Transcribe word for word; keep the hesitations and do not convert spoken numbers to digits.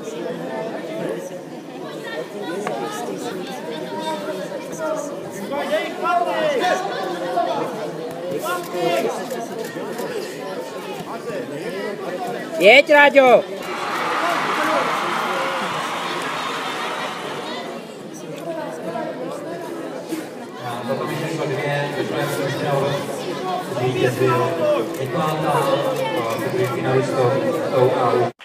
Jeď, Ráďo! Toto by číslo dvě, došlém jsem měl vítězil Eklanta, finalistou A U.